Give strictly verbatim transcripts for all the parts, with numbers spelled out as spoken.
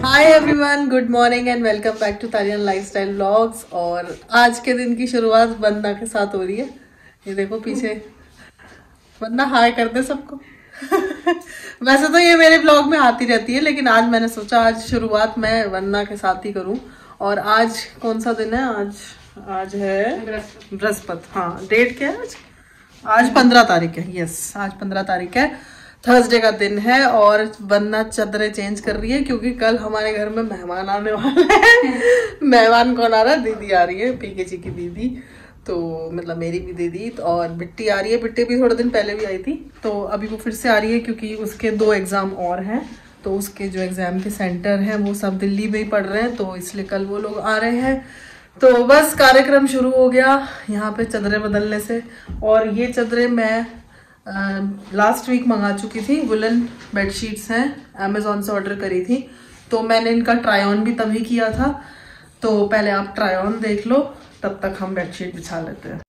Hi everyone, good morning and welcome back to तारियन lifestyle vlogs. और आज के दिन की शुरुआत वंदना के साथ हो रही है। ये देखो पीछे वंदना हाय कर दे सबको। वैसे तो ये मेरे ब्लॉग में आती रहती है, लेकिन आज मैंने सोचा आज शुरुआत मैं वंदना के साथ ही करूं। और आज कौन सा दिन है? आज आज है बृहस्पति। हाँ, डेट क्या है आज? आज पंद्रह तारीख है। यस, आज पंद्रह तारीख है, थर्सडे का दिन है। और वंदना चादरें चेंज कर रही है क्योंकि कल हमारे घर में मेहमान आने वाले हैं। मेहमान कौन आ रहा है? दीदी आ रही है, पीके जी की दीदी, तो मतलब मेरी भी दीदी। तो और बिट्टी आ रही है। बिट्टी भी थोड़े दिन पहले भी आई थी, तो अभी वो फिर से आ रही है क्योंकि उसके दो एग्जाम और हैं। तो उसके जो एग्जाम के सेंटर हैं वो सब दिल्ली में ही पढ़ रहे हैं, तो इसलिए कल वो लोग आ रहे हैं। तो बस कार्यक्रम शुरू हो गया यहाँ पे चादरें बदलने से। और ये चादरें मैं लास्ट वीक मंगा चुकी थी। वुलन बेडशीट्स हैं, अमेजोन से ऑर्डर करी थी। तो मैंने इनका ट्राई ऑन भी तभी किया था। तो पहले आप ट्राई ऑन देख लो, तब तक हम बेडशीट बिछा लेते हैं।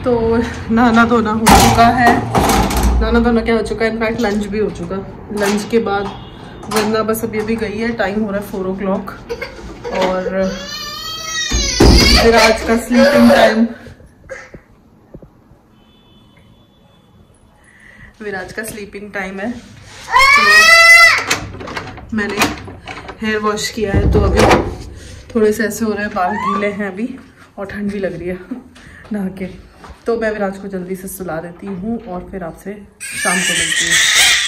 तो नहाना धोना हो चुका है, नहाना धोना क्या हो चुका है, इनफैक्ट लंच भी हो चुका। लंच के बाद वरना बस अभी अभी गई है, टाइम हो रहा है फोर ओ क्लॉक। और फिर आज का स्लीपिंग टाइम फिर आज का स्लीपिंग टाइम है। तो मैंने हेयर वॉश किया है, तो अभी थोड़े से ऐसे हो रहे हैं, बाल गीले हैं अभी और ठंड भी लग रही है नहा के। तो मैं विराज को जल्दी से सुला देती हूँ और फिर आपसे शाम को मिलती हूँ।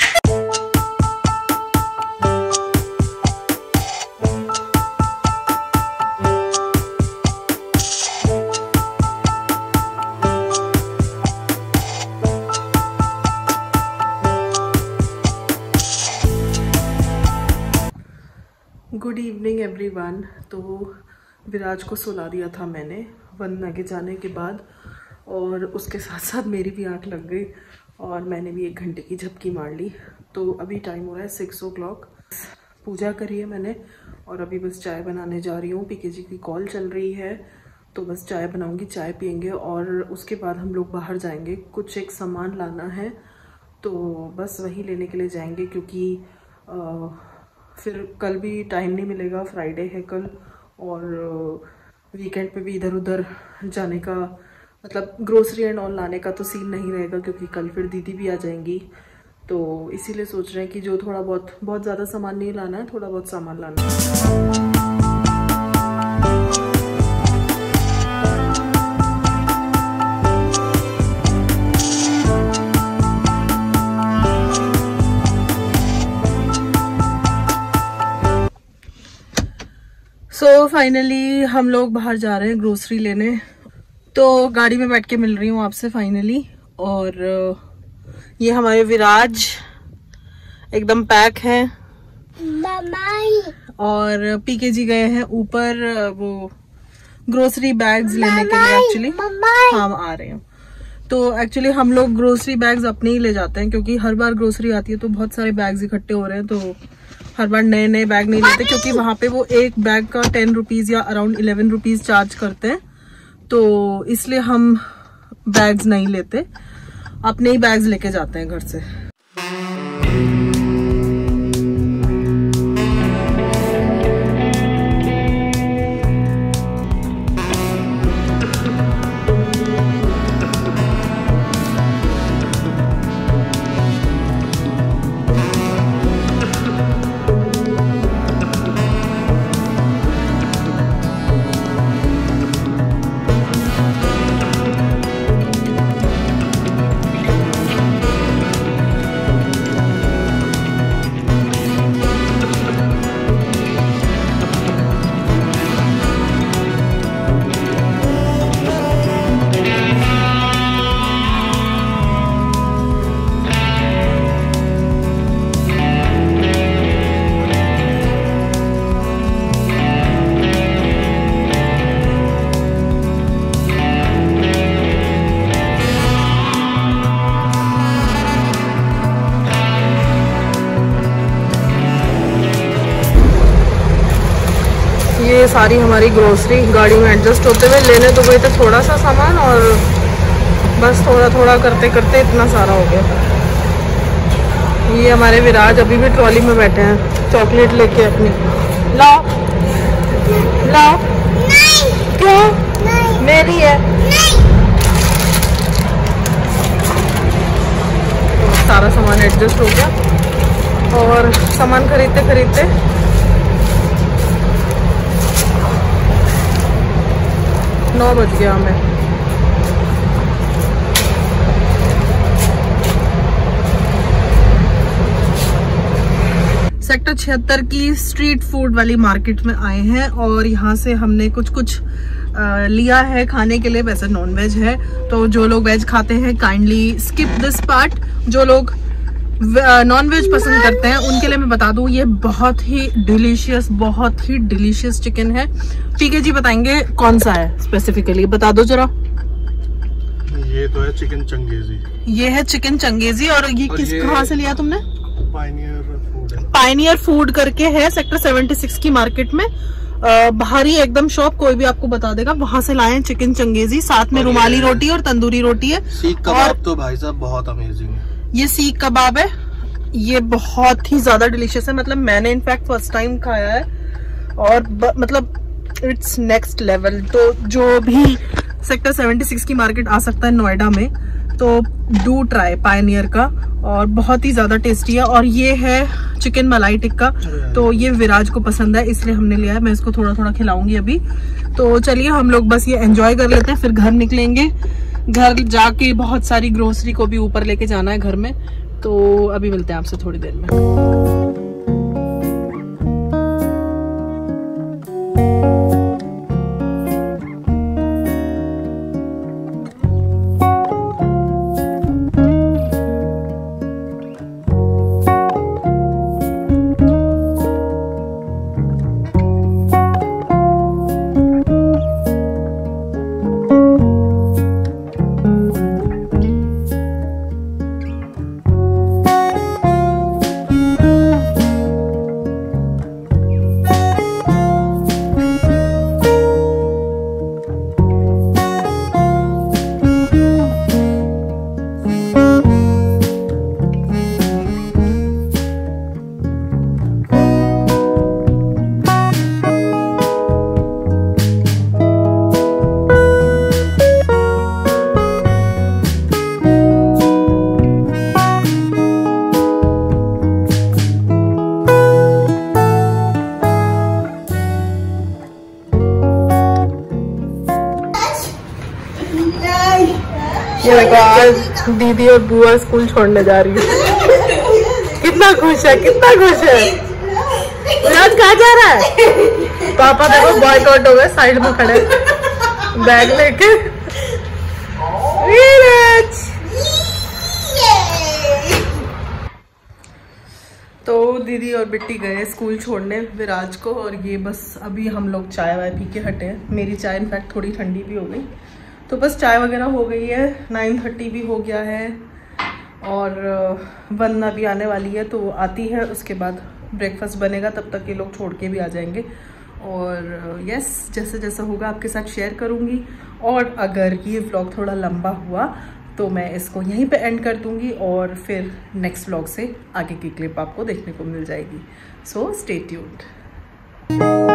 Good evening everyone. तो विराज को सुला दिया था मैंने वंदना के जाने के बाद, और उसके साथ साथ मेरी भी आँख लग गई और मैंने भी एक घंटे की झपकी मार ली। तो अभी टाइम हो रहा है सिक्स ओ क्लॉक। पूजा करी है मैंने और अभी बस चाय बनाने जा रही हूँ। पीके जी की कॉल चल रही है, तो बस चाय बनाऊँगी, चाय पियेंगे और उसके बाद हम लोग बाहर जाएंगे। कुछ एक सामान लाना है, तो बस वही लेने के लिए जाएंगे, क्योंकि आ, फिर कल भी टाइम नहीं मिलेगा, फ्राइडे है कल, और वीकेंड पे भी इधर उधर जाने का, मतलब ग्रोसरी एंड ऑल लाने का तो सीन नहीं रहेगा, क्योंकि कल फिर दीदी भी आ जाएंगी। तो इसीलिए सोच रहे हैं कि जो थोड़ा बहुत बहुत ज़्यादा सामान नहीं लाना है, थोड़ा बहुत सामान लाना है। सो so, फाइनली हम लोग बाहर जा रहे हैं ग्रोसरी लेने। तो गाड़ी में बैठ के मिल रही हूँ आपसे फाइनली। और ये हमारे विराज एकदम पैक है, और पीके जी गए हैं ऊपर वो ग्रोसरी बैग्स लेने के लिए। एक्चुअली हम आ रहे हैं, तो एक्चुअली हम लोग ग्रोसरी बैग्स अपने ही ले जाते हैं, क्योंकि हर बार ग्रोसरी आती है तो बहुत सारे बैग्स इकट्ठे हो रहे हैं, तो हर बार नए नए बैग नहीं लेते, क्योंकि वहां पे वो एक बैग का टेन रुपीज या अराउंड इलेवन रुपीज चार्ज करते हैं। तो इसलिए हम बैग्स नहीं लेते, अपने ही बैग्स लेके जाते हैं घर से। ये सारी हमारी ग्रोसरी गाड़ी में एडजस्ट होते हुए लेने तो गए थे थोड़ा सा सामान, और बस थोड़ा थोड़ा करते करते इतना सारा हो गया। ये हमारे विराज अभी भी ट्रॉली में बैठे हैं चॉकलेट लेके अपनी। लाओ लाओ, क्यों मेरी है? तो सारा सामान एडजस्ट हो गया, और सामान खरीदते खरीदते नौ बज गया हमें। सेक्टर छिहत्तर की स्ट्रीट फूड वाली मार्केट में आए हैं, और यहाँ से हमने कुछ कुछ आ, लिया है खाने के लिए। वैसे नॉन वेज है, तो जो लोग वेज खाते हैं काइंडली स्किप दिस पार्ट। जो लोग नॉन वेज पसंद करते हैं उनके लिए मैं बता दूं, ये बहुत ही डिलीशियस बहुत ही डिलीशियस चिकन है। पीके जी बताएंगे कौन सा है स्पेसिफिकली, बता दो जरा। ये तो है चिकन चंगेजी। ये है चिकन चंगेजी, और ये और किस कहाँ से लिया तुमने? पायनियर फूड है। पायनियर फूड करके है सेक्टर छिहत्तर की मार्केट में। बाहरी एकदम शॉप कोई भी आपको बता देगा, वहां से लाए चिकन चंगेजी, साथ में रुमाली रोटी और तंदूरी रोटी है। सीख कबाब तो भाई साहब बहुत अमेजिंग है। ये सीख कबाब है, ये बहुत ही ज्यादा डिलीशियस है। मतलब मैंने इनफैक्ट फर्स्ट टाइम खाया है और ब, मतलब इट्स नेक्स्ट लेवल। तो जो भी सेक्टर छिहत्तर की मार्केट आ सकता है नोएडा में, तो डू ट्राई पायनियर का, और बहुत ही ज्यादा टेस्टी है। और ये है चिकन मलाई टिक्का, तो ये विराज को पसंद है इसलिए हमने लिया है। मैं इसको थोड़ा थोड़ा खिलाऊंगी अभी। तो चलिए हम लोग बस ये एंजॉय कर लेते हैं, फिर घर निकलेंगे। घर जाके बहुत सारी ग्रोसरी को भी ऊपर लेके जाना है घर में। तो अभी मिलते हैं आपसे थोड़ी देर में। ये देखो आज दीदी और बुआ स्कूल छोड़ने जा रही है। कितना खुश है, कितना खुश है। विराज कहाँ जा रहा है? पापा देखो बॉयकॉट हो गए, साइड में खड़े बैग लेके। विराज तो दीदी और बिट्टी गए स्कूल छोड़ने विराज को, और ये बस अभी हम लोग चाय वाय पी के हटे हैं। मेरी चाय इनफैक्ट थोड़ी ठंडी भी हो गई, तो बस चाय वगैरह हो गई है। नाइन थर्टी भी हो गया है और वंदना भी आने वाली है, तो आती है उसके बाद ब्रेकफास्ट बनेगा, तब तक ये लोग छोड़ के भी आ जाएंगे। और यस, जैसे जैसा होगा आपके साथ शेयर करूँगी। और अगर ये व्लॉग थोड़ा लंबा हुआ तो मैं इसको यहीं पे एंड कर दूँगी, और फिर नेक्स्ट व्लॉग से आगे की क्लिप आपको देखने को मिल जाएगी। So stay tuned.